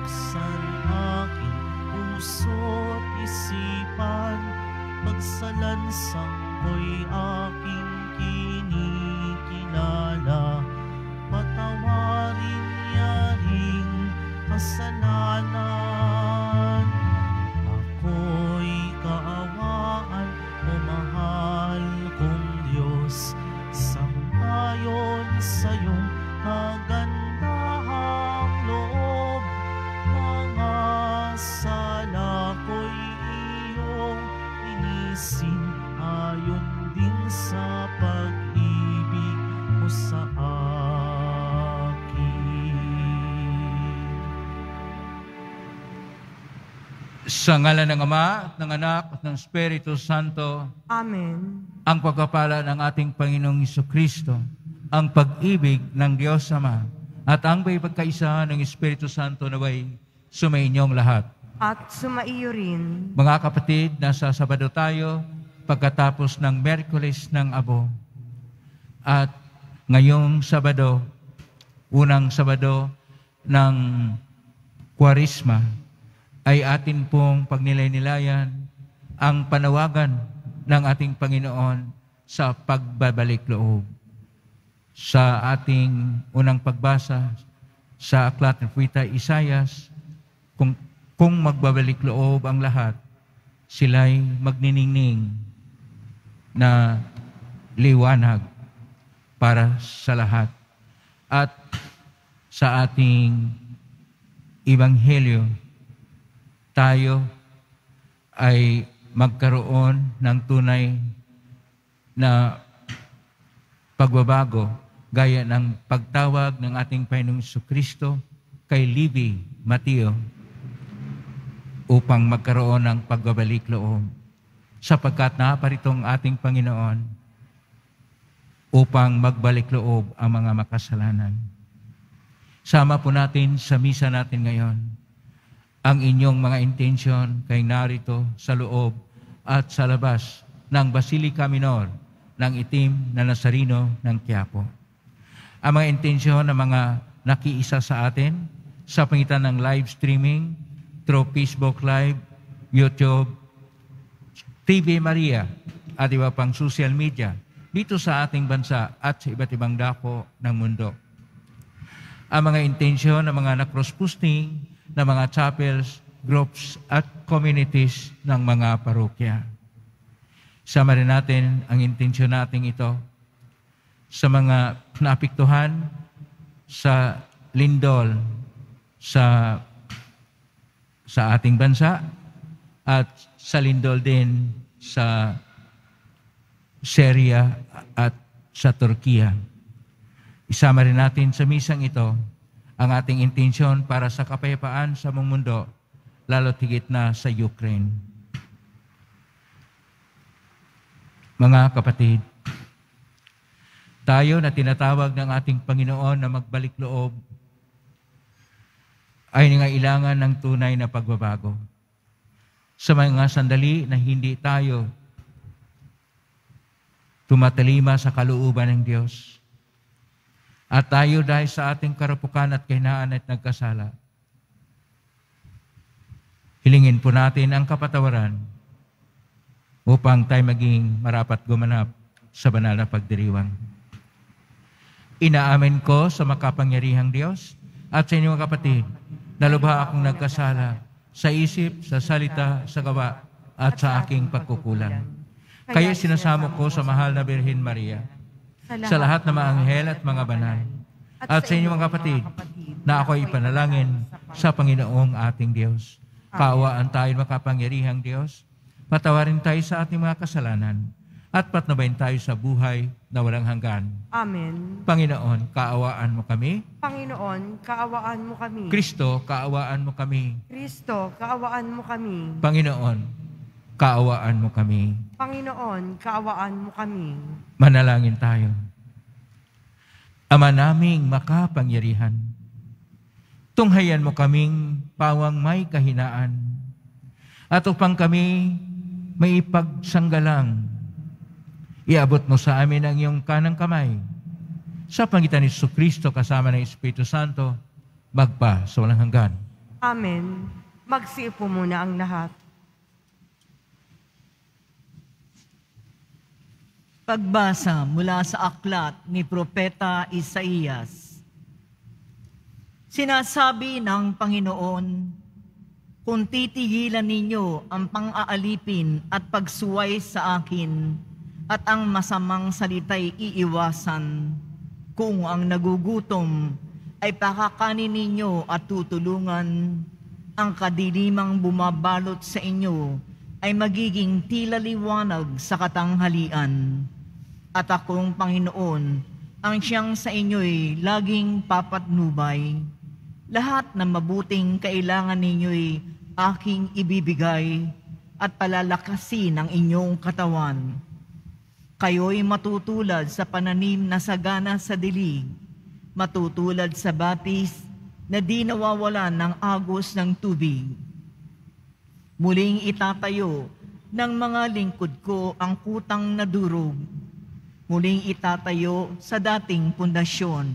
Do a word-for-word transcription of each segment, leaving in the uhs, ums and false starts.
buksan aking puso't isipan, pagsalansang ko'y aking kinikilala, patawarin niya ring kasalanan. Ako'y kaawaan o mahal kong Diyos, sangayon sa iyong kagandahang loob. Mga sala ko'y iyong linisin, ayon din sa pag-ibig mo sa akin. Sa ngalan ng Ama, ng Anak, at ng Espiritu Santo. Amen. Ang pagpapala ng ating Panginoong Jesucristo, ang pag-ibig ng Diyos Ama, at ang pagkakaisa ng Espiritu Santo naway sumainyong lahat. At sumaiyo rin. Mga kapatid, nasa Sabado tayo pagkatapos ng Miyerkules ng Abo. At ngayong Sabado, unang Sabado ng Kwaresma, ay atin pong pagnilay-nilayan ang panawagan ng ating Panginoon sa pagbabalik loob. Sa ating unang pagbasa sa Aklat ng Propeta Isaias, kung, kung magbabalik loob ang lahat, sila'y magniningning na liwanag para sa lahat. At sa ating Ebanghelyo, tayo ay magkaroon ng tunay na pagbabago gaya ng pagtawag ng ating Panginoong Jesucristo kay Levi Mateo upang magkaroon ng pagbabalik loob, sapagkat naparitong ating Panginoon upang magbalik loob ang mga makasalanan. Sama po natin sa misa natin ngayon ang inyong mga intensyon kay narito sa loob at sa labas ng Basilica Minor ng Itim na Nazareno ng Quiapo. Ang mga intensyon ng mga nakiisa sa atin sa pangitan ng live streaming through Facebook Live, YouTube, T V Maria at iba pang social media dito sa ating bansa at sa iba't ibang dako ng mundo. Ang mga intensyon ng mga na-cross-posting ng mga chapels, groups at communities ng mga parokya. Sama rin natin ang intensyon natin ito sa mga naapektuhan sa lindol sa sa ating bansa at sa lindol din sa Syria at sa Turkiya. Isama rin natin sa misang ito ang ating intensyon para sa kapayapaan sa buong mundo, lalo tigit na sa Ukraine. Mga kapatid, tayo na tinatawag ng ating Panginoon na magbalik loob ay nangailangan ng tunay na pagbabago. Sa mga sandali na hindi tayo tumatalima sa kalooban ng Diyos, at tayo dahil sa ating karapukan at kahinaan at nagkasala, hilingin po natin ang kapatawaran upang tayo maging marapat gumanap sa banal na pagdiriwang. Inaamin ko sa makapangyarihang Diyos at sa inyong kapatid na lubha akong nagkasala sa isip, sa salita, sa gawa at sa aking pagkukulang. Kaya sinasamo ko sa mahal na Birhen Maria, sa lahat ng mga anghel at mga banal, at sa inyong mga kapatid, na ako ipanalangin sa Panginoong ating Diyos. Kaawaan tayo makapangyarihang Diyos, patawarin tayo sa ating mga kasalanan, at patnubayan tayo sa buhay na walang hanggan. Amen. Panginoon, kaawaan mo kami. Panginoon, kaawaan mo kami. Kristo, kaawaan mo kami. Kristo, kaawaan mo kami. Panginoon, kaawaan mo kami. Panginoon, kaawaan mo kami. Manalangin tayo. Ama naming makapangyarihan, tunghayan mo kaming pawang may kahinaan, at upang kami may ipagsanggalang, iabot mo sa amin ang iyong kanang kamay. Sa pangitan ni Jesucristo kasama ng Espiritu Santo, magpa sa walang hanggan. Amen. Magsiupo muna ang lahat. Pagbasa mula sa aklat ni Propeta Isaías. Sinasabi ng Panginoon, kung titigilan ninyo ang pang-aalipin at pagsuway sa akin, at ang masamang salita'y iiwasan, kung ang nagugutom ay pakakanin ninyo at tutulungan, ang kadilimang bumabalot sa inyo ay magiging tila liwanag sa katanghalian. At akong Panginoon, ang siyang sa inyo'y laging papatnubay. Lahat ng mabuting kailangan ninyo'y aking ibibigay at palalakasin ang inyong katawan. Kayo'y matutulad sa pananim na sagana sa dilig, matutulad sa batis na di nawawalan ng agos ng tubig. Muling itatayo ng mga lingkod ko ang kutang na durog. Muling itatayo sa dating pundasyon.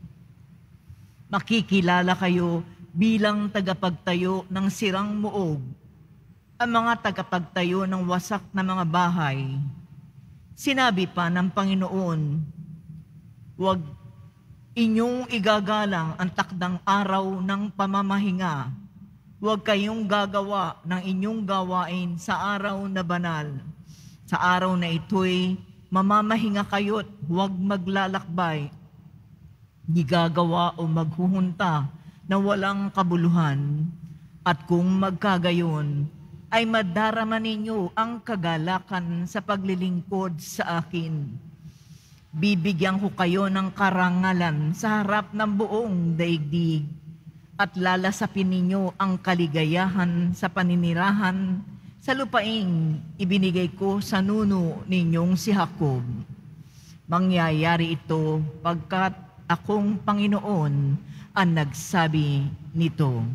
Makikilala kayo bilang tagapagtayo ng sirang muog, ang mga tagapagtayo ng wasak na mga bahay. Sinabi pa ng Panginoon, huwag inyong igagalang ang takdang araw ng pamamahinga. Huwag kayong gagawa ng inyong gawain sa araw na banal. Sa araw na ito'y mamamahinga kayo't huwag maglalakbay, di gagawa o maghuhunta na walang kabuluhan. At kung magkagayon, ay madarama ninyo ang kagalakan sa paglilingkod sa akin. Bibigyan ko kayo ng karangalan sa harap ng buong daigdig at lalasapin ninyo ang kaligayahan sa paninirahan sa lupaing ibinigay ko sa nuno ninyong si Jacob. Mangyayari ito pagkat akong Panginoon ang nagsabi nito.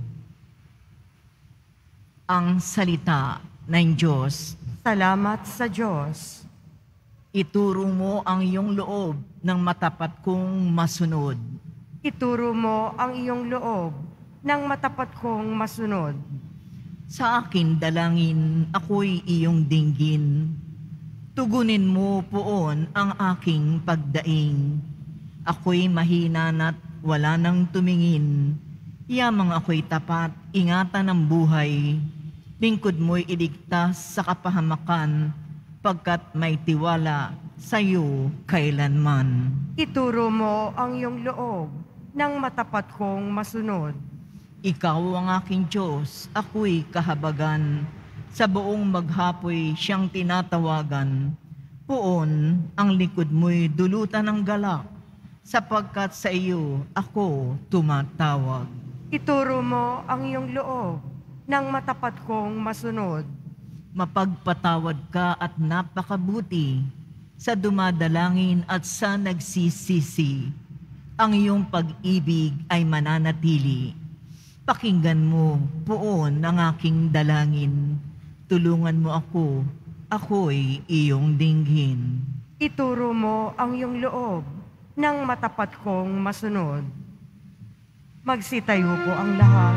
Ang salita ng Diyos. Salamat sa Diyos. Ituro mo ang iyong loob ng matapat kong masunod. Ituro mo ang iyong loob ng matapat kong masunod. Sa akin dalangin, ako'y iyong dinggin. Tugunin mo poon ang aking pagdaing. Ako'y mahina na't wala nang tumingin. Yamang ako'y tapat, ingatan ng buhay. Lingkod mo'y iligtas sa kapahamakan, pagkat may tiwala sa iyo kailanman. Ituro mo ang iyong loob ng matapat kong masunod. Ikaw ang aking Diyos, ako'y kahabagan. Sa buong maghapoy siyang tinatawagan. Poon ang likod mo'y dulutan ng galak, sapagkat sa iyo ako tumatawag. Ituro mo ang iyong loob ng matapat kong masunod. Mapagpatawad ka at napakabuti sa dumadalangin at sa nagsisisi. Ang iyong pag-ibig ay mananatili. Pakinggan mo poon ang aking dalangin. Tulungan mo ako, ako'y iyong dinggin. Ituro mo ang iyong loob ng matapat kong masunod. Magsitayo po ang lahat.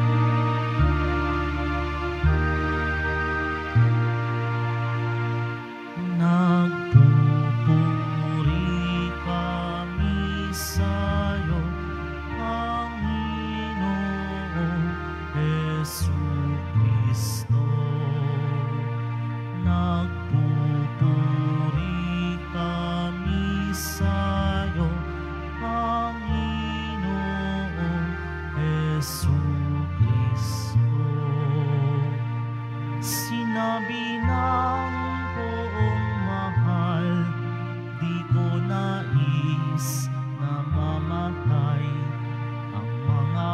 Nagpupuri kami sa'yo, Panginoong Jesucristo. Nagpupuri kami sa'yo, Panginoong Jesucristo. Sinabi ng poong mahal, di ko nais na mamatay ang mga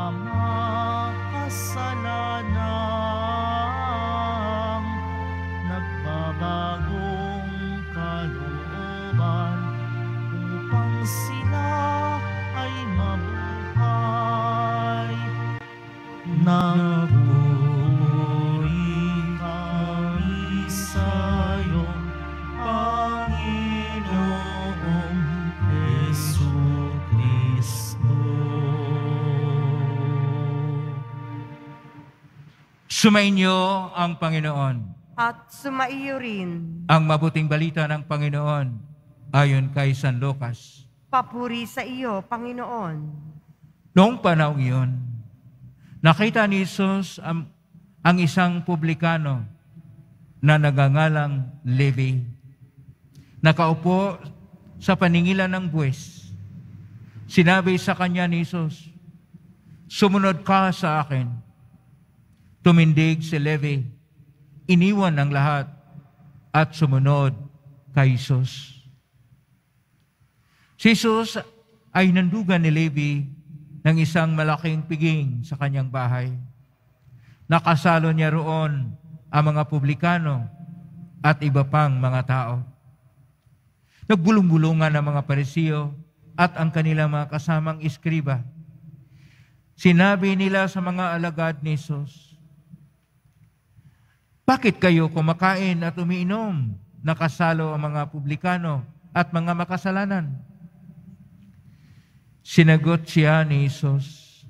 makasalanang nagbabagong kalooban upang sila ay mabuhay. Nagpupuri kami sa'yo, Panginoong Jesucristo. Sumainyo ang Panginoon. At sumaiyo rin. Ang mabuting balita ng Panginoon ayon kay San Lucas. Papuri sa iyo, Panginoon. Noong panahon iyon, nakita ni Jesus ang, ang isang publikano na nagangalang Levi. Nakaupo sa paningilan ng buwis. Sinabi sa kanya ni Jesus, "Sumunod ka sa akin." Tumindig si Levi, iniwan ng lahat at sumunod kay Jesus. Si Jesus ay nandugan ni Levi ng isang malaking piging sa kanyang bahay. Nakasalo niya roon ang mga publikano at iba pang mga tao. Nagbulong-bulungan ang mga Parisiyo at ang kanilang mga kasamang iskriba. Sinabi nila sa mga alagad ni Jesus, "Bakit kayo kumakain at umiinom? Nakasalo ang mga publikano at mga makasalanan." Sinagot siya ni Jesus,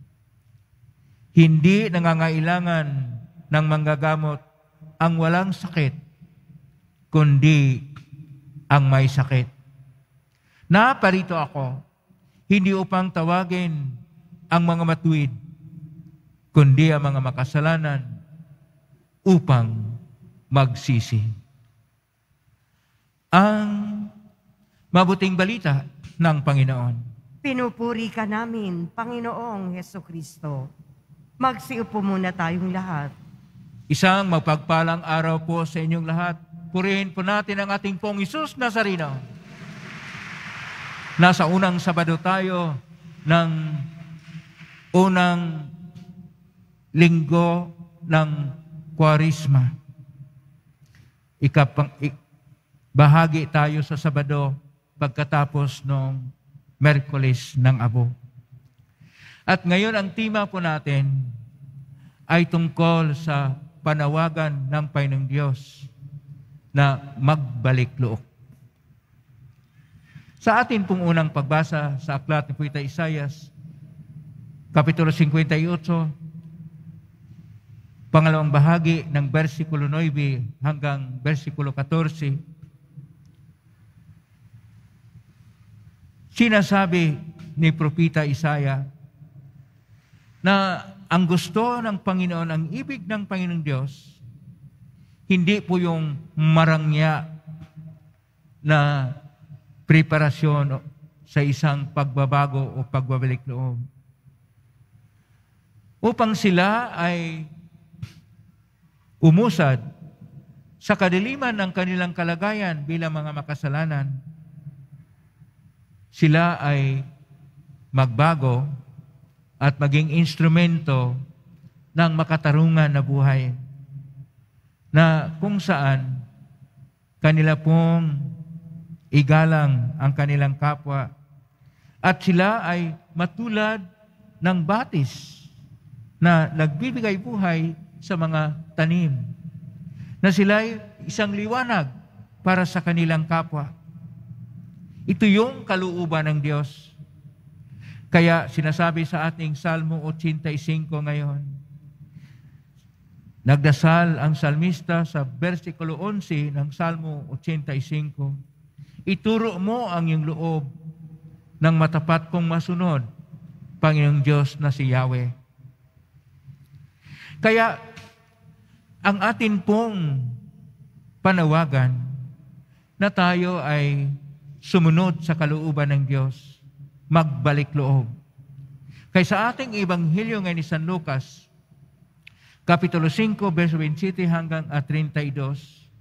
"Hindi nangangailangan ng manggagamot ang walang sakit, kundi ang may sakit. Naparito ako, hindi upang tawagin ang mga matuwid, kundi ang mga makasalanan upang magsisi." Ang mabuting balita ng Panginoon. Pinupuri ka namin, Panginoong Hesukristo. Magsiupo muna tayong lahat. Isang mapagpalang araw po sa inyong lahat. Purihin po natin ang ating pong Hesus Nazareno. Nasa unang Sabado tayo ng unang linggo ng Kwarisma. Ikapang, ik, bahagi tayo sa Sabado pagkatapos ng Merkulis ng Abo. At ngayon ang tema po natin ay tungkol sa panawagan ng Panginoong Diyos na magbalik loob. Sa atin pong unang pagbasa sa aklat ni Propeta Isaias, Kapitulo fifty-eight, pangalawang bahagi ng versikulo nine hanggang versikulo fourteen, sinasabi ni Propeta Isaiah na ang gusto ng Panginoon, ang ibig ng Panginoong Diyos, hindi po yung marangya na preparasyon sa isang pagbabago o pagbabalik loob. Upang sila ay umusad sa kadiliman ng kanilang kalagayan bilang mga makasalanan, sila ay magbago at maging instrumento ng makatarungan na buhay na kung saan kanila pong igalang ang kanilang kapwa at sila ay matulad ng batis na nagbibigay buhay sa mga tanim, na sila ay isang liwanag para sa kanilang kapwa. Ito yung kalooban ng Diyos. Kaya sinasabi sa ating Salmo eighty-five ngayon, nagdasal ang salmista sa versikulo eleven ng Salmo eighty-five, "Ituro mo ang iyong loob ng matapat kong masunod, Panginoong Diyos na si Yahweh." Kaya ang atin pong panawagan na tayo ay sumunod sa kalooban ng Diyos, magbalik loob. Kaya sa ating Ebanghelyo ngayon ni San Lucas, Kapitulo five, verse twenty-seven hanggang thirty-two,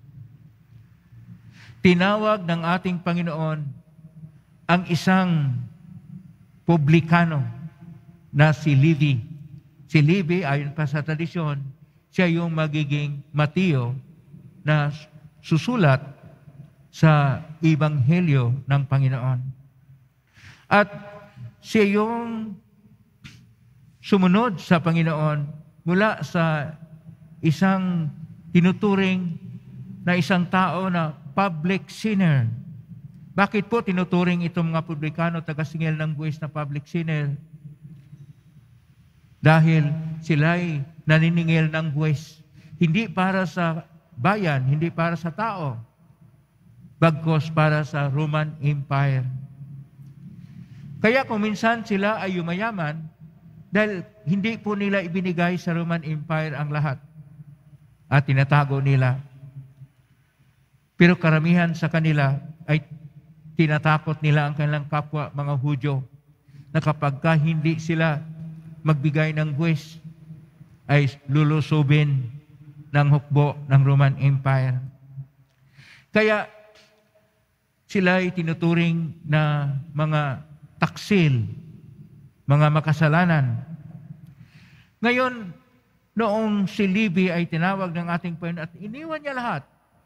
tinawag ng ating Panginoon ang isang publikano na si Levi. Si Levi, ayon pa sa tradisyon, siya yung magiging Mateo na susulat sa Ebanghelyo ng Panginoon. At siya yung sumunod sa Panginoon mula sa isang tinuturing na isang tao na public sinner. Bakit po tinuturing itong mga publikano, taga-singil ng buwis na public sinner? Dahil sila'y naniningil ng buwis. Hindi para sa bayan, hindi para sa tao, bagkos para sa Roman Empire. Kaya kung minsan sila ay yumayaman, dahil hindi po nila ibinigay sa Roman Empire ang lahat at tinatago nila. Pero karamihan sa kanila ay tinatakot nila ang kanilang kapwa mga Hudyo na kapag ka hindi sila magbigay ng buwis ay lulusubin ng hukbo ng Roman Empire. Kaya sila ay tinuturing na mga taksil, mga makasalanan. Ngayon, noong si Levi ay tinawag ng ating Panginoon at iniwan niya lahat,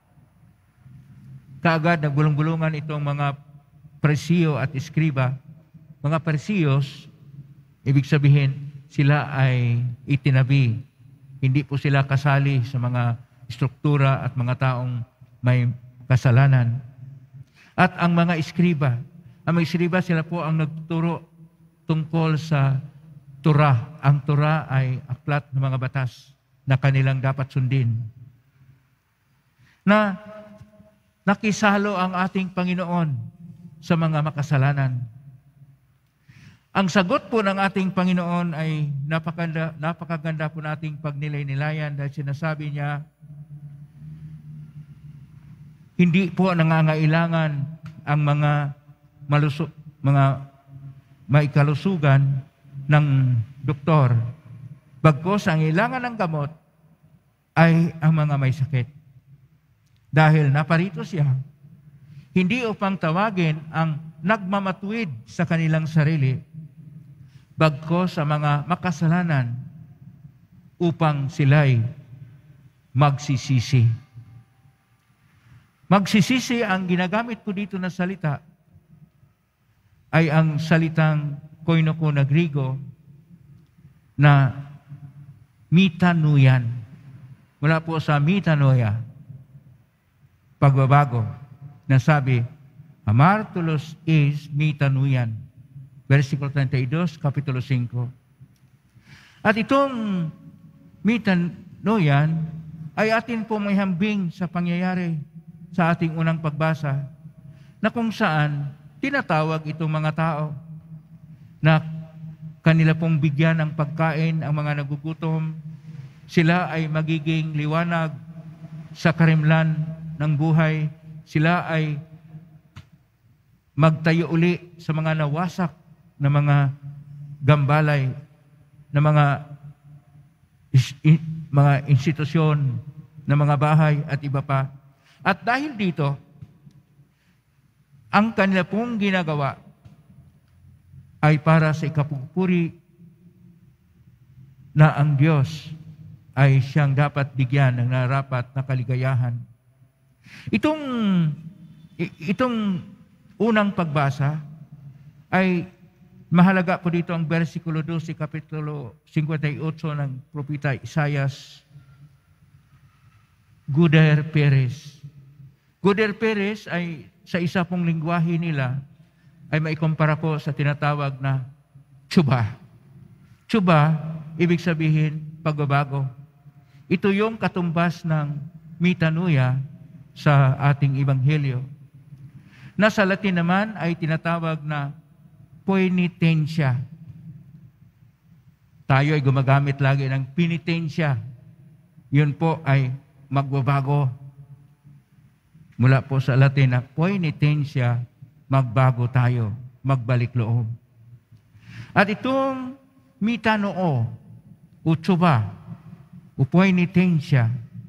kaagad nagbulong-bulungan itong mga Parisiyo at Eskriba. Mga Parisiyos, ibig sabihin, sila ay itinabi. Hindi po sila kasali sa mga struktura at mga taong may kasalanan. At ang mga Eskriba, ang mga Eskriba, sila po ang nagtuturo tungkol sa Torah. Ang Torah ay aklat ng mga batas na kanilang dapat sundin. Na nakisalo ang ating Panginoon sa mga makasalanan. Ang sagot po ng ating Panginoon ay napakaganda, napakaganda po nating pagnilay-nilayan dahil sinasabi niya, hindi po nangangailangan ang mga malusog, mga maikalusugan ng doktor. Bagkos ang ilangan ng gamot ay ang mga may sakit. Dahil naparito siya, hindi upang tawagin ang nagmamatuwid sa kanilang sarili, bagkos sa mga makasalanan upang sila'y magsisisi. Magsisisi ang ginagamit po dito na salita ay ang salitang koinoko na Griego na mitanuyan. Mula po sa mitanoia, pagbabago, na sabi, amartulos is mitanuyan. Versikulo thirty-two, Kapitulo five. At itong mitanuyan ay atin po may hambing sa pangyayari sa ating unang pagbasa na kung saan tinatawag itong mga tao na kanila pong bigyan ng pagkain ang mga nagugutom, sila ay magiging liwanag sa karimlan ng buhay, sila ay magtayo uli sa mga nawasak na mga gambalay, na mga is, in, mga institusyon, na mga bahay at iba pa. At dahil dito, ang kanila pong ginagawa ay para sa ikapupuri na ang Diyos ay siyang dapat bigyan ng narapat na kaligayahan. Itong, itong unang pagbasa ay mahalaga po dito ang versikulo twelve, kapitulo fifty-eight ng propeta Isaias. Guder Perez. Guder Perez ay sa isa pong lingwahe nila ay maikumpara po sa tinatawag na tsuba. Tsuba, ibig sabihin pagbabago. Ito yung katumbas ng mitanuya sa ating ebanghelyo. Na sa Latin naman ay tinatawag na penitensya. Tayo ay gumagamit lagi ng penitensya. Yun po ay magbabago. Mula po sa Latin na penitensya, magbago tayo, magbalik loob. At itong mitanoo, utsuba, penitensya,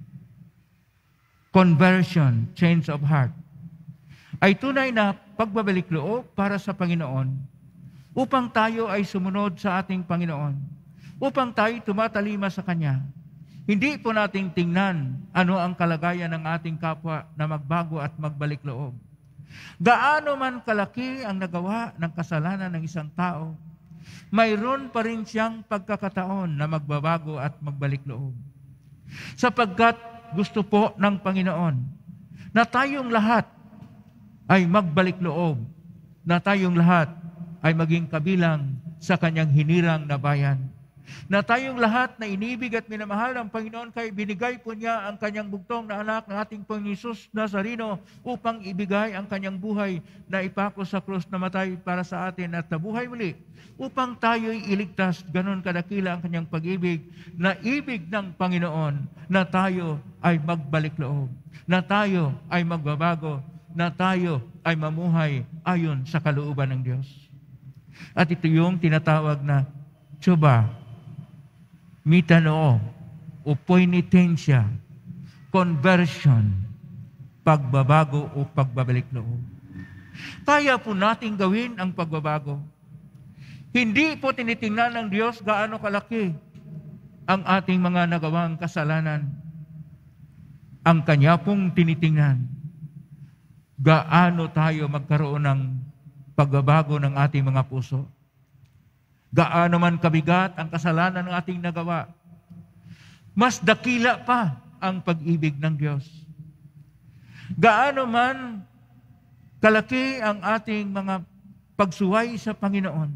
conversion, change of heart, ay tunay na pagbabalik loob para sa Panginoon upang tayo ay sumunod sa ating Panginoon, upang tayo tumatalima sa Kanya. Hindi po nating tingnan ano ang kalagayan ng ating kapwa na magbago at magbalik loob. Gaano man kalaki ang nagawa ng kasalanan ng isang tao, mayroon pa rin siyang pagkakataon na magbabago at magbalik loob. Sapagkat gusto po ng Panginoon na tayong lahat ay magbalik loob, na tayong lahat ay maging kabilang sa Kanyang hinirang na bayan. na tayong lahat na inibig at minamahal ng Panginoon kay binigay po niya ang kanyang bugtong na anak ng ating Panginoon Hesus Nazareno upang ibigay ang kanyang buhay na ipako sa krus na matay para sa atin at nabuhay muli upang tayo'y iligtas. Ganon kadakila ang kanyang pag-ibig na ibig ng Panginoon na tayo ay magbalik loob, na tayo ay magbabago, na tayo ay mamuhay ayon sa kalooban ng Diyos. At ito yung tinatawag na tsuba, mitanoo, o poinitensya, conversion, pagbabago o pagbabalik loob. Kaya po natin gawin ang pagbabago. Hindi po tinitingnan ng Diyos gaano kalaki ang ating mga nagawang kasalanan. Ang Kanya pong tinitingnan, gaano tayo magkaroon ng pagbabago ng ating mga puso. Gaano man kabigat ang kasalanan ng ating nagawa, mas dakila pa ang pag-ibig ng Diyos. Gaano man kalaki ang ating mga pagsuway sa Panginoon,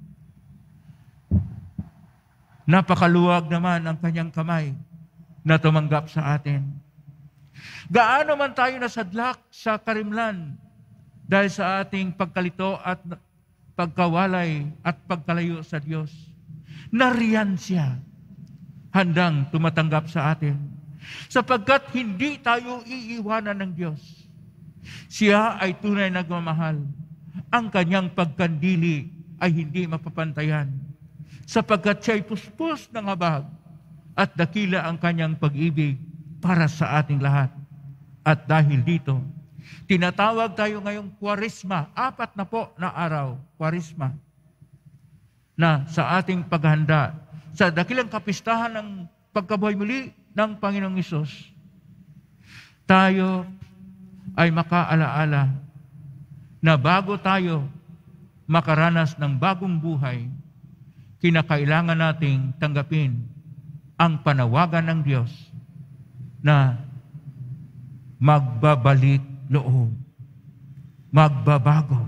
napakaluwag naman ang kanyang kamay na tumanggap sa atin. Gaano man tayo nasadlak sa karimlan dahil sa ating pagkalito at pagkawalay at pagkalayo sa Diyos, nariyan siya, handang tumatanggap sa atin, sapagkat hindi tayo iiwanan ng Diyos. Siya ay tunay na nagmamahal. Ang kanyang pagkandili ay hindi mapapantayan, sapagkat siya ay puspos ng habag at dakila ang kanyang pag-ibig para sa ating lahat. At dahil dito, tinatawag tayo ngayong Kwaresma, apat na po na araw, Kwaresma, na sa ating paghanda sa dakilang kapistahan ng pagkabuhay muli ng Panginoong Hesus, tayo ay makaalaala na bago tayo makaranas ng bagong buhay, kinakailangan nating tanggapin ang panawagan ng Diyos na magbabalik loob, magbabago.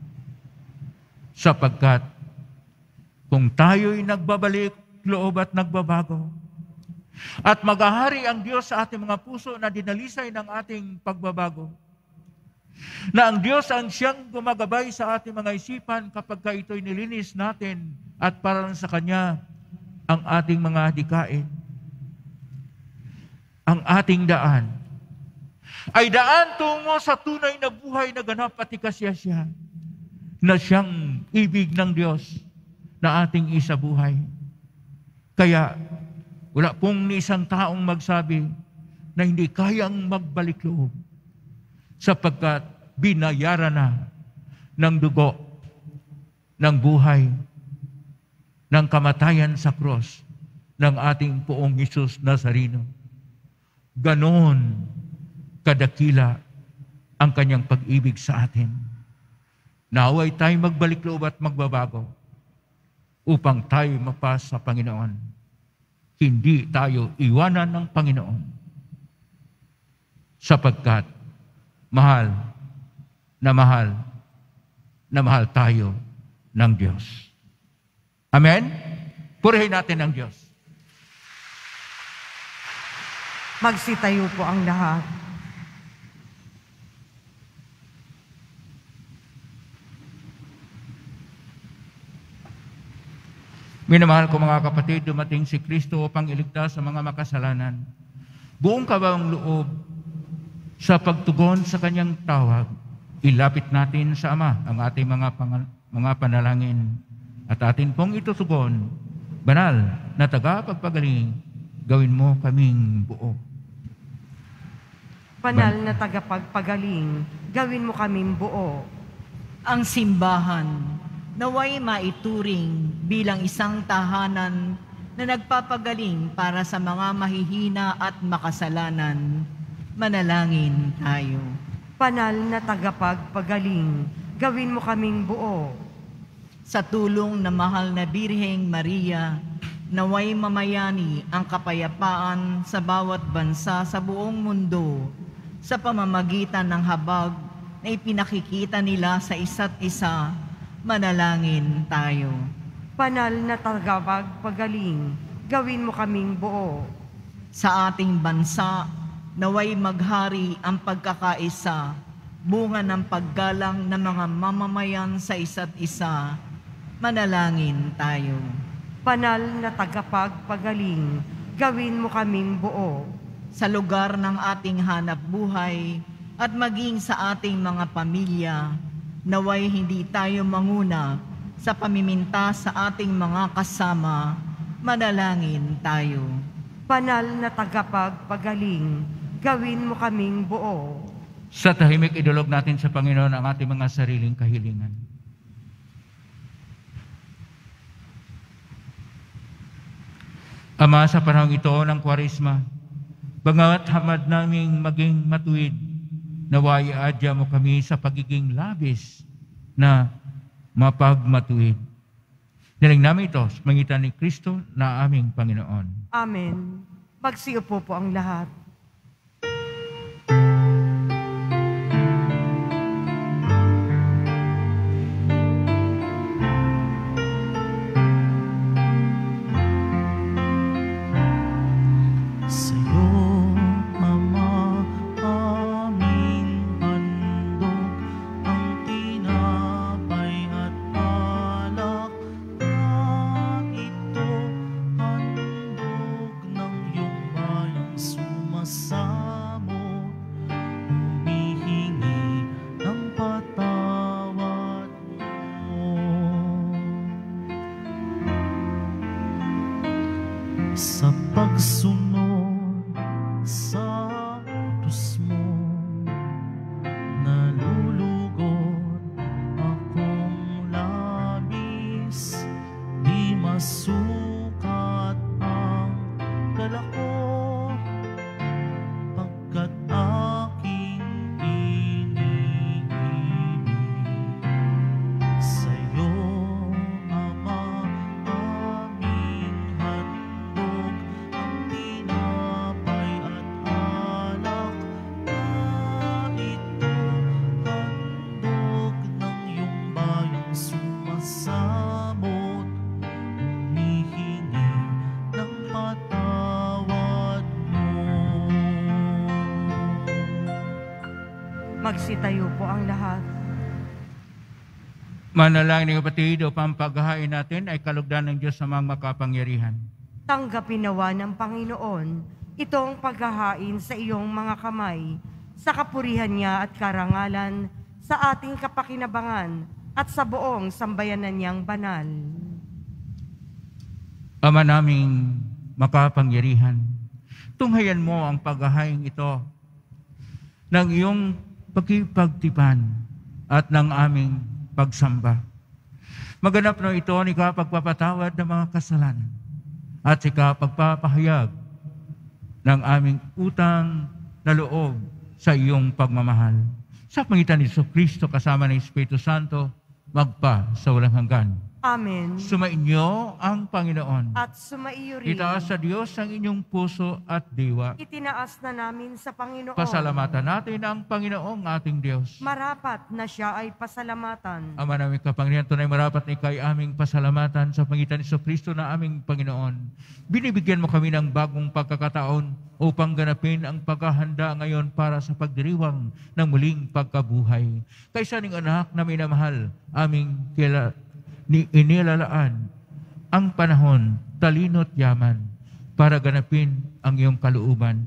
Sapagkat kung tayo'y nagbabalik loob at nagbabago, at maghahari ang Diyos sa ating mga puso na dinalisay ng ating pagbabago, na ang Diyos ang siyang gumagabay sa ating mga isipan kapag ka ito'y nilinis natin at para sa Kanya ang ating mga adikain. Ang ating daan ay daan tungo sa tunay na buhay na ganap at ikasiyasya na siyang ibig ng Diyos na ating isabuhay. Kaya wala pong ni isang taong magsabi na hindi kayang magbalik loob sapagkat binayaran na ng dugo, ng buhay, ng kamatayan sa cross ng ating Poong Hesus Nazareno. Ganon kadakila ang kanyang pag-ibig sa atin. Naway tayo magbalik loob at magbabago upang tayo mapas sa Panginoon. Hindi tayo iwanan ng Panginoon sapagkat mahal na mahal na mahal tayo ng Diyos. Amen? Purihin natin ang Diyos. Magsitayo po ang lahat. Minamahal ko mga kapatid, dumating si Kristo upang iligtas sa mga makasalanan. Buong kabawang loob sa pagtugon sa kanyang tawag, ilapit natin sa Ama ang ating mga, pang- mga panalangin at atin pong itutugon, banal na tagapagpagaling, gawin mo kaming buo. Banal na tagapagpagaling, gawin mo kaming buo. Ang simbahan naway maituring bilang isang tahanan na nagpapagaling para sa mga mahihina at makasalanan. Manalangin tayo. Banal na tagapagpagaling, gawin mo kaming buo. Sa tulong ng mahal na Birheng Maria, naway mamayani ang kapayapaan sa bawat bansa sa buong mundo sa pamamagitan ng habag na ipinakikita nila sa isa't isa. Manalangin tayo. Banal na tagapagpagaling, gawin mo kaming buo. Sa ating bansa, naway maghari ang pagkakaisa, bunga ng paggalang ng mga mamamayan sa isa't isa. Manalangin tayo. Banal na tagapagpagaling, gawin mo kaming buo. Sa lugar ng ating hanap buhay at maging sa ating mga pamilya, naway hindi tayo manguna sa pamiminta sa ating mga kasama. Manalangin tayo. Banal na tagapagpagaling, gawin mo kaming buo. Sa tahimik, idulog natin sa Panginoon ang ating mga sariling kahilingan. Ama, sa panahong ito ng Kwaresma, bagamat hamad naming maging matuwid, naway adya mo kami sa pagiging labis na mapagmatuwid. Niling namin ito sa pangitan ni Kristo na aming Panginoon. Amen. Magsiupo po ang lahat. Sa pagsunod sa utos mo, nalulugod akong labis, di masukat ang dala ko, pagkat aking iniibig sa'yo, Ama, aming handog ang tinapay at alak na ito, handog ng iyong bayang sumasamot, humihingi ng patawad mo. Magsitayo po ang lahat. Manalangin ng kapatid, upang paghahain natin ay kalugdan ng Diyos sa mga makapangyarihan. Tanggapin nawa ng Panginoon itong paghahain sa iyong mga kamay, sa kapurihan niya at karangalan, sa ating kapakinabangan at sa buong sambayanan niyang banal. Ama naming makapangyarihan, tunghayan mo ang paghahain ito ng iyong pagkipagtipan at ng aming pagsamba. Maganap na ito ni kapagpapatawad ng mga kasalanan at si kapagpapahayag ng aming utang na loob sa iyong pagmamahal. Sa pangitan ni Jesucristo kasama ng Espiritu Santo, magpa sa walang hanggan. Amen. Sumainyo ang Panginoon. At sumaiyo rin. Itaas sa Diyos ang inyong puso at diwa. Itinaas na namin sa Panginoon. Pasalamatan natin ang Panginoong ating Diyos. Marapat na siya ay pasalamatan. Ama namin kapangyarihan, tunay marapat na ikay aming pasalamatan sa pangitan ni Jesucristo na aming Panginoon. Binibigyan mo kami ng bagong pagkakataon upang ganapin ang paghahanda ngayon para sa pagdiriwang ng muling pagkabuhay. Kaysa ning anak na minamahal, aming kila ni inilalaan ang panahon, talino't yaman para ganapin ang iyong kalooban.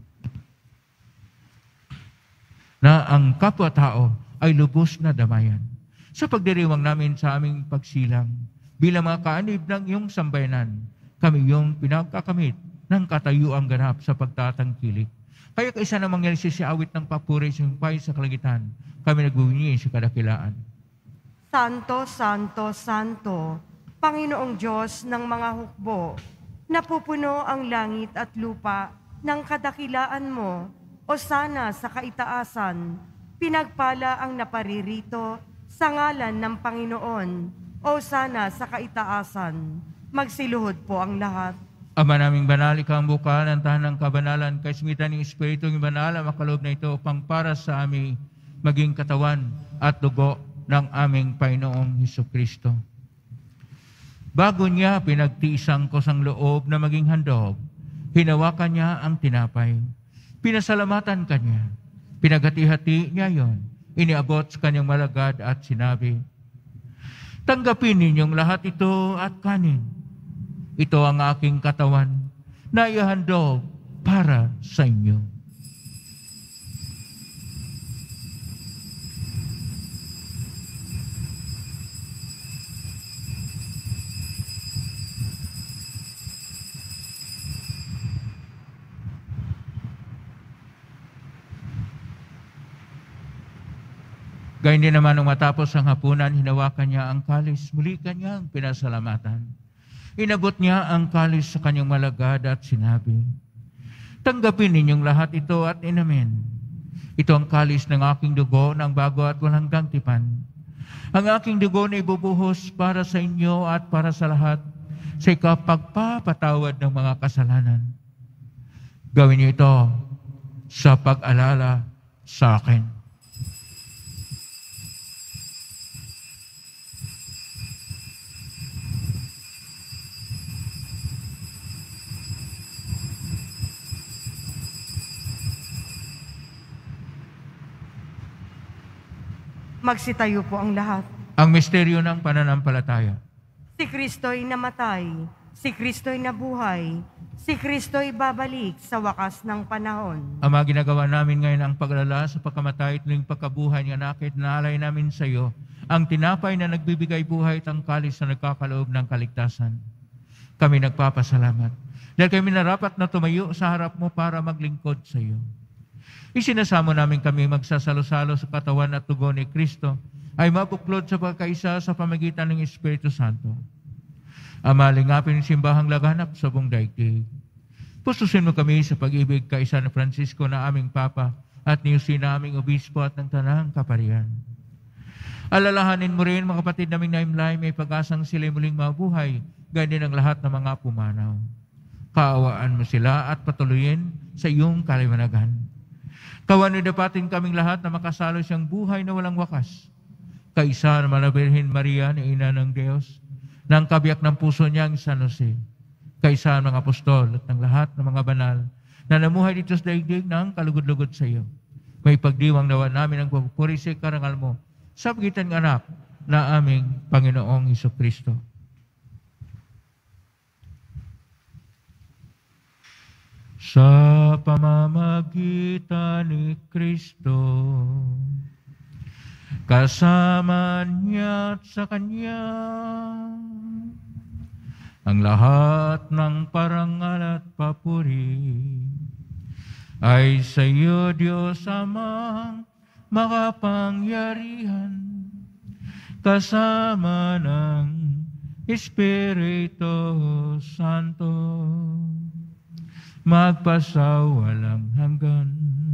Na ang kapwa-tao ay lubos na damayan. Sa pagdiriwang namin sa aming pagsilang, bilang mga kaanib ng iyong sambayanan, kami iyong pinagkakamit ng katayuang ganap sa pagtatangkilik. Kaya kaisa na mangyari siya awit ng papuri sa humpay sa kalangitan, kami nagbuwingi sa kadakilaan. Santo, Santo, Santo, Panginoong Diyos ng mga hukbo, napupuno ang langit at lupa ng kadakilaan mo, o sana sa kaitaasan, pinagpala ang naparirito sa ngalan ng Panginoon, o sana sa kaitaasan. Magsiluhod po ang lahat. Ama naming banal, ikaw ang buka ng tahanang kabanalan, kaismitan ng Espiritu ng banal, ang makaloob na ito upang para sa aming maging katawan at dugo ng aming Panginoong Hesukristo. Bago niya pinagtiisang ko sang loob na maging handog, hinawakan niya ang tinapay. Pinasalamatan kanya. Pinaghati-hati niya yon. Iniabot sa kanyang malagad at sinabi, tanggapin ninyong lahat ito at kanin. Ito ang aking katawan na ihandog para sa inyo. Gayun din naman nung matapos ang hapunan, hinawakan niya ang kalis, muli kanyang pinasalamatan. Inabot niya ang kalis sa kanyang malagad at sinabi, tanggapin ninyong lahat ito at inamin. Ito ang kalis ng aking dugo ng bago at walang tipan. Ang aking dugo na ibubuhos para sa inyo at para sa lahat sa ikapagpapatawad ng mga kasalanan. Gawin niyo ito sa pag-alala sa akin. Magsitayo po ang lahat. Ang misteryo ng pananampalataya. Si Kristo'y namatay, si Kristo'y nabuhay, si Kristo'y babalik sa wakas ng panahon. Ama, ginagawa namin ngayon ang paglala sa pagkamatay at muling pagkabuhay ng anak at naalay namin sa iyo ang tinapay na nagbibigay buhay at ang kalis na nagkakaloob ng kaligtasan. Kami nagpapasalamat dahil kami narapat na tumayo sa harap mo para maglingkod sa iyo. Isinasamo namin kami magsasalo-salo sa katawan at tugo ni Kristo ay mabuklod sa pagkaisa sa pamagitan ng Espiritu Santo. Ama, lingapin ang simbahang laganap sa buong daigdig. Pustusin mo kami sa pag-ibig kaisa ni Francisco na aming Papa at ni Jose na aming Obispo at ng Tanang Kaparian. Alalahanin mo rin mga kapatid naming naimlay, may pag-asang sila'y muling mabuhay, ganyan ang lahat ng mga pumanaw. Kaawaan mo sila at patuloyin sa iyong kaliwanagan. Kawan dapatin kaming lahat na makasalo siyang buhay na walang wakas. Kaisa na Malabirhin Maria na Ina ng Diyos, ng kabiyak ng puso niyang San Jose. Kaisa ng mga apostol at ng lahat ng mga banal na namuhay dito sa daigdig ng kalugod-lugod sa iyo. May pagdiwang nawa namin ang pagpupuri sa karangal mo sa pagitan ng anak na aming Panginoong Hesukristo. Sa pamamagitan ni Kristo, kasama niya at sa Kanya, ang lahat ng parangal at papuri ay sa iyo, Diyos Amang makapangyarihan, kasama ng Espiritu Santo, magpasawalang hanggan.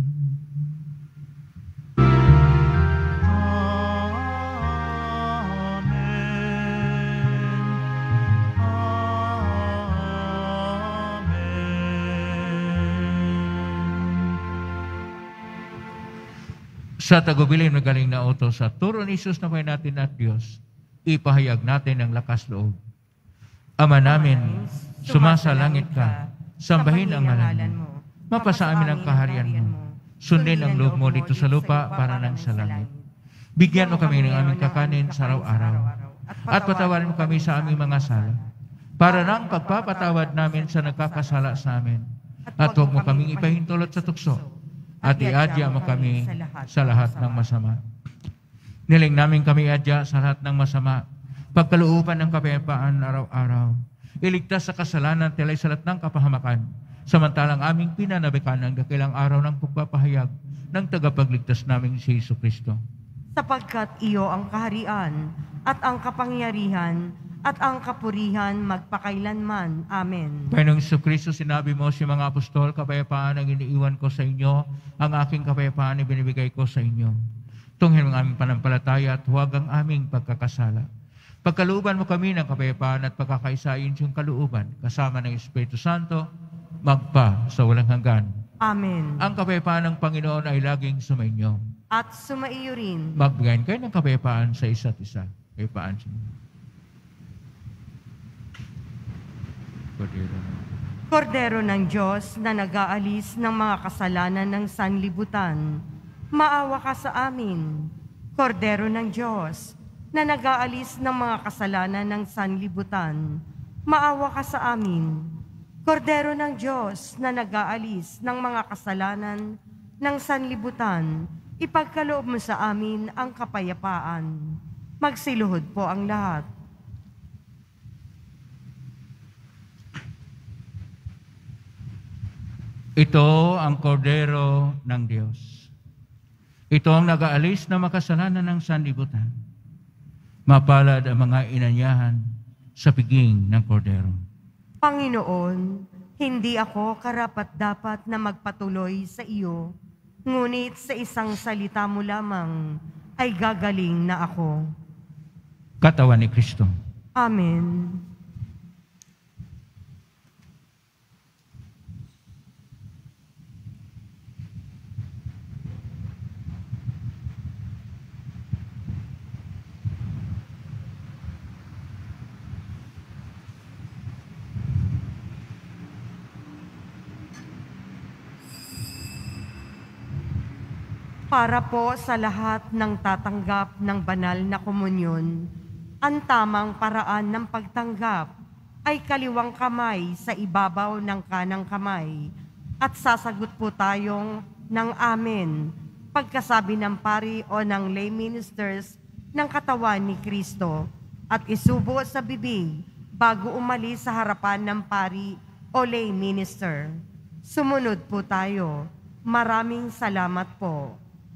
Amen. Amen. Sa tagubilin ng galing na utos sa turo ni Jesus na may natin at Diyos, ipahayag natin ang lakas loob. Ama namin, sumasalangit ka, sambahin ang ngalan mo. Mapasa amin ang kaharian mo. Sundin ang loob mo dito sa lupa para nang sa langit. Bigyan mo kami ng aming kakanin sa araw-araw. At patawarin mo kami sa aming mga sala, para nang pagpapatawad namin sa nagkakasala sa amin. At huwag mo kaming ipahintulot sa tukso. At iadya mo kami sa lahat ng masama. Niling namin kami iadya sa lahat ng masama. Pagkalooban ng kapayapaan araw-araw. Iligtas sa kasalanan, tilay sa lahat ng kapahamakan, samantalang aming pinanabikan ang dakilang araw ng pagpapahayag ng tagapagligtas naming si Jesucristo. Sapagkat iyo ang kaharian at ang kapangyarihan at ang kapurihan magpakailanman. Amen. Panginoong Jesucristo, sinabi mo si mga apostol, kapayapaan ang iniiwan ko sa inyo, ang aking kapayapaan ay binibigay ko sa inyo. Tunghin ang aming panampalataya at huwag ang aming pagkakasala. Pagkalooban mo kami ng kapayapaan at pagkakaisain siyang kalooban, kasama ng Espiritu Santo, magpa sa walang hanggan. Amen. Ang kapayapaan ng Panginoon ay laging sumainyo. At sumaiyo rin. Magbigayin kayo ng kapayapaan sa isa't isa. Kapayapaan sa inyo. Kordero. Kordero ng Diyos na nag-aalis ng mga kasalanan ng sanlibutan, maawa ka sa amin. Kordero ng Diyos na nag-aalis ng mga kasalanan ng sanlibutan, maawa ka sa amin. Kordero ng Diyos na nag-aalis ng mga kasalanan ng sanlibutan, ipagkaloob mo sa amin ang kapayapaan. Magsiluhod po ang lahat. Ito ang kordero ng Diyos. Ito ang nag-aalis na makasalanan ng sanlibutan. Mapalad ang mga inanyahan sa piging ng kordero. Panginoon, hindi ako karapat-dapat na magpatuloy sa iyo, ngunit sa isang salita mo lamang ay gagaling na ako. Katawan ni Kristo. Amen. Para po sa lahat ng tatanggap ng banal na komunyon, ang tamang paraan ng pagtanggap ay kaliwang kamay sa ibabaw ng kanang kamay at sasagot po tayong ng amen pagkasabi ng pari o ng lay ministers ng katawan ni Kristo at isubo sa bibig bago umalis sa harapan ng pari o lay minister. Sumunod po tayo. Maraming salamat po.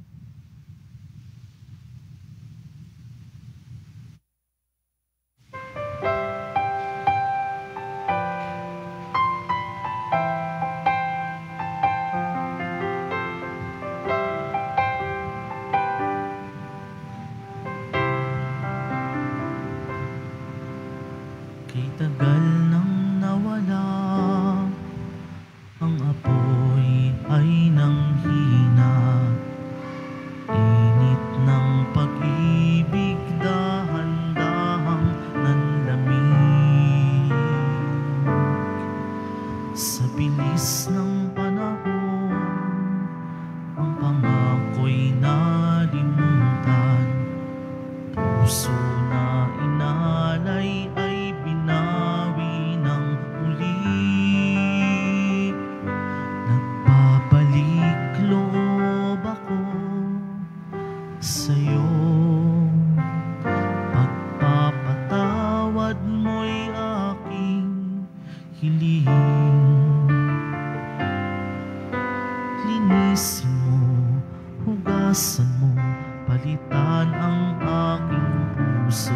Kay tagal nang nawala, ang apoy ay nanghina. Init ng pag-ibig, dahan-dahang nanlamig. Sa bilis ng panahon, ang pangako'y nalimutan. Puso na inalay ay binawi ng uli. Nagbabalik loob ako sa'yo. Pagpapatawad mo'y aking hiling. Linisin mo, hugasan mo, palitan ang aking puso.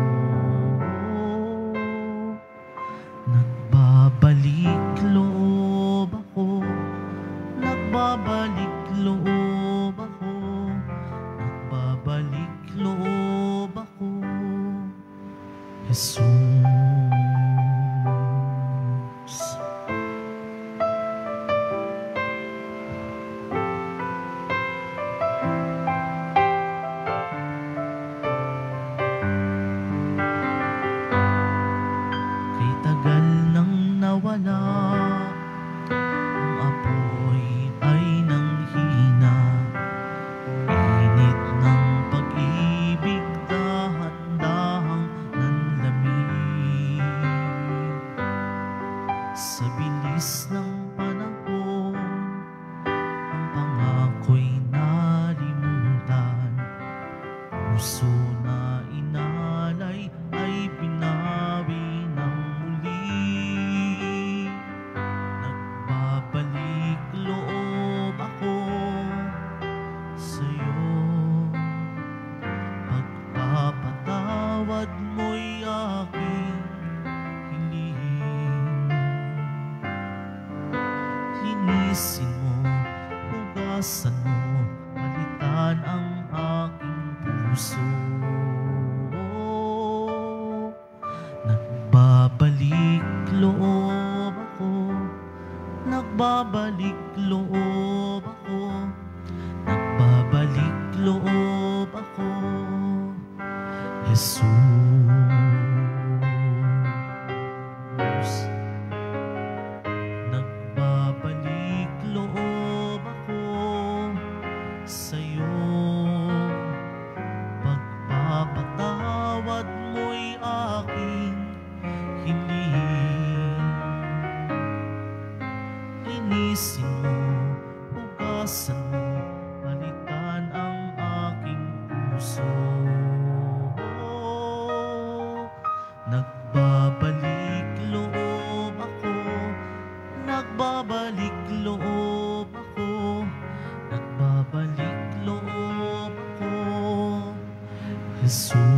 Nagbabalik loob ako, nagbabalik loob ako, nagbabalik loob ako, Jesus. Kay tagal nang nawala, ang apoy ay nanghina. Init ng pag-ibig, dahan-dahang nanlamig. Sa bilis ng panahon, ang pangako'y nalimutan. Puso na inalay ay binawi ng muli. Nagbabalik loob ako sa'yo. Pagpapatawad mo'y aking hiling. Linisin mo, hugasan mo, palitan ang aking puso. Nagbabalik loob ako, nagbabalik loob ako, nagbabalik loob ako, Jesus. linisin mo, hugasan mo, balikan ang aking puso. Nagbabalik loob ako, nagbabalik loob ako, nagbabalik loob ako, Jesus.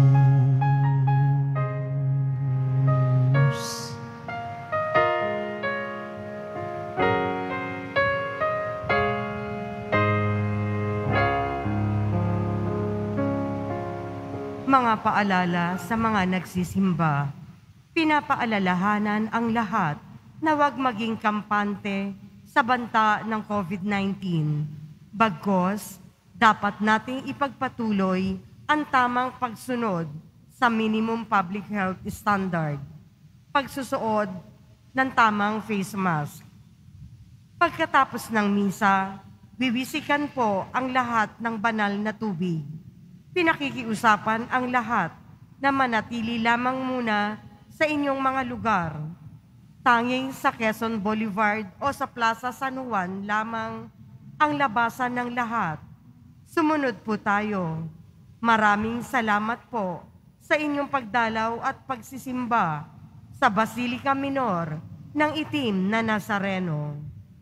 Mga paalala sa mga nagsisimba, pinapaalalahanan ang lahat na huwag maging kampante sa banta ng COVID nineteen. Bagkus, dapat nating ipagpatuloy ang tamang pagsunod sa minimum public health standard, pagsusuot ng tamang face mask. Pagkatapos ng misa, wiwisikan po ang lahat ng banal na tubig. Pinakikiusapan ang lahat na manatili lamang muna sa inyong mga lugar. Tanging sa Quezon Boulevard o sa Plaza San Juan lamang ang labasan ng lahat. Sumunod po tayo. Maraming salamat po sa inyong pagdalaw at pagsisimba sa Basilica Minor ng Itim na Nazareno.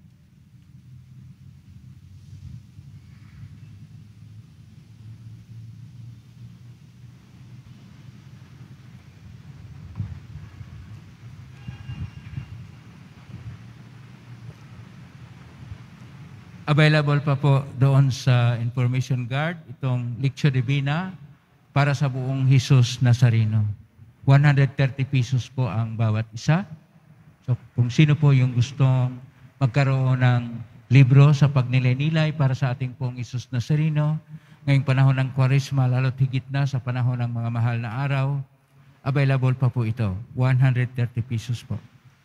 Available pa po doon sa information guard itong Lectio Divina para sa buong Jesus Nazareno. one hundred thirty pesos po ang bawat isa. So kung sino po yung gustong magkaroon ng libro sa pagnilay-nilay para sa ating pong Jesus Nazareno, ngayong panahon ng Kwaresma, lalo't higit na sa panahon ng mga mahal na araw, available pa po ito. one hundred thirty pesos po.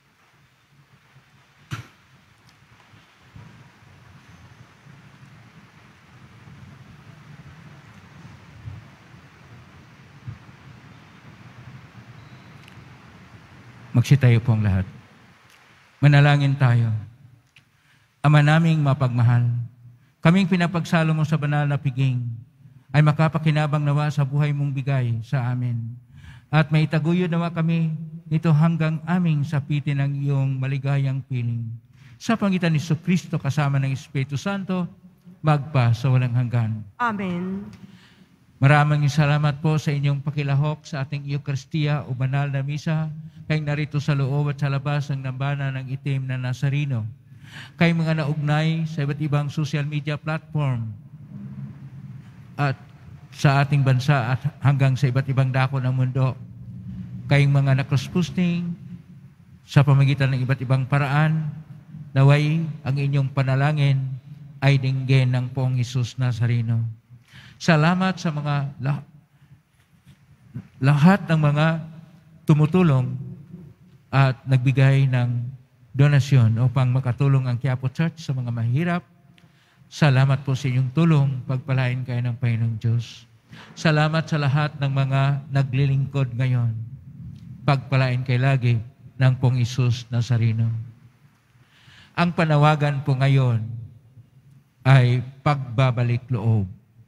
Magsitayo po ang lahat. Manalangin tayo. Ama naming mapagmahal, kaming pinapagsalo mo sa banal na piging, ay makapakinabang nawa sa buhay mong bigay sa amin. At maitaguyod nawa kami nito hanggang aming sapitin ang iyong maligayang piling. Sa pangitan ni Jesucristo kasama ng Espiritu Santo, magpa sa walang hanggan. Amen. Maraming salamat po sa inyong pakilahok sa ating Eucharistia o banal na misa, kayong narito sa loob at sa labas ng nambana ng Itim na Nazareno. Kayong mga naugnay sa iba't ibang social media platform at sa ating bansa at hanggang sa iba't ibang dako ng mundo. Kayong mga nakross-posting sa pamagitan ng iba't ibang paraan, naway ang inyong panalangin ay dinggin ng Poong Jesus Nazareno. Salamat sa mga lah- lahat ng mga tumutulong at nagbigay ng donasyon upang makatulong ang Quiapo Church sa mga mahirap. Salamat po sa inyong tulong, pagpalain kayo ng Panginoong Diyos. Salamat sa lahat ng mga naglilingkod ngayon. Pagpalain kayo lagi ng Poong Isus Nazareno. Ang panawagan po ngayon ay pagbabalik loob.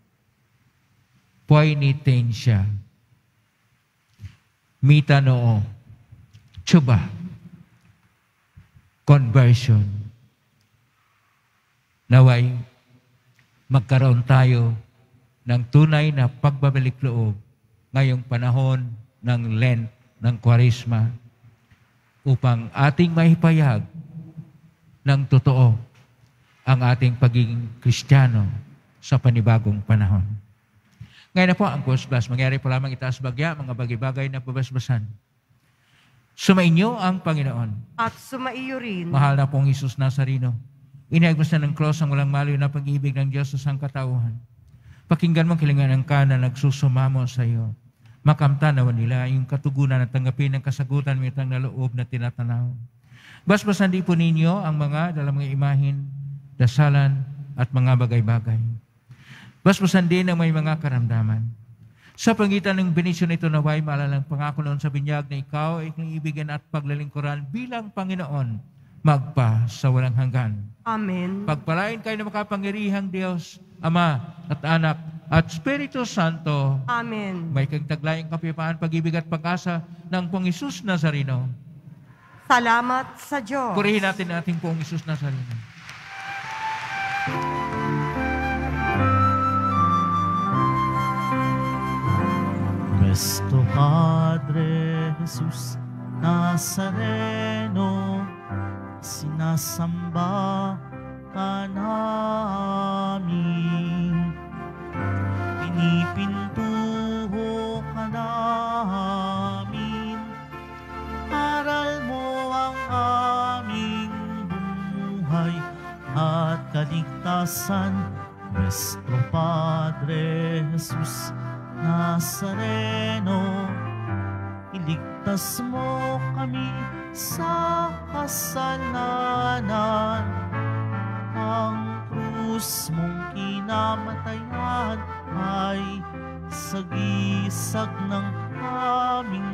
Poinitensya. Metanoo. Tsuba. Conversion. Naway, magkaroon tayo ng tunay na pagbabalik loob ngayong panahon ng Lent, ng Kwaresma, upang ating maipayag ng totoo ang ating pagiging Kristiyano sa panibagong panahon. Ngayon na po ang kusbas. Mangyari po lamang itaas bagya, mga bagay-bagay na pabasbasan. Sumainyo ang Panginoon. At sumaiyo rin. Mahal na pong Jesus Nazareno, iniagmas na ng cross ang walang maliw na pag-ibig ng Diyos sa sangkatauhan. Pakinggan mong kilingan ng ka na nagsusumamo sa iyo. Makamta naman nila yung katugunan at tanggapin ng kasagutan mitang na loob na tinatanaw. Basbasan di po ninyo ang mga dalang mga imahin, dasalan at mga bagay-bagay. Basbasan din ang may mga karamdaman. Sa pangitan ng benisyon ito naway maalalang pangako noon sa binyag na ikaw ay kong ibigan at paglalingkuran bilang Panginoon magpa sa walang hanggan. Amen. Pagpalain kayo ng makapangyarihang Diyos, Ama at Anak at Espiritu Santo. Amen. May kagtaglayang kapayapaan, pag-ibig at pag-asa ng Pong Isus Nazareno. Salamat sa Diyos. Purihin natin ang ating Pong Isus Nazareno. Nuestro Padre Jesus Nazareno, sinasamba ka namin. Pinipintuho ka namin. Aral mo ang aming buhay at kaligtasan. Nuestro Padre Jesus Nazareno, iligtas mo kami sa kasalanan. Ang krus mong kinamatayan ay sagisag ng aming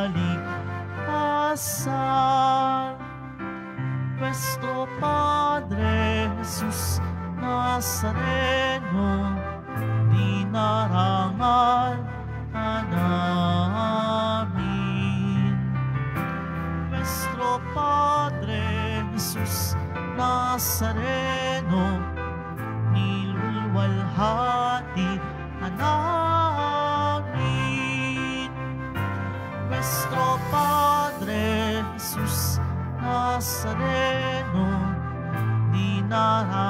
kaligtasan. Nuestro Padre Jesus Nazareno, dinarangal ka namin. Nuestro Padre Jesus Nazareno, nilulwalhati ka namin. Nuestro Padre Jesus Nazareno, dinarangal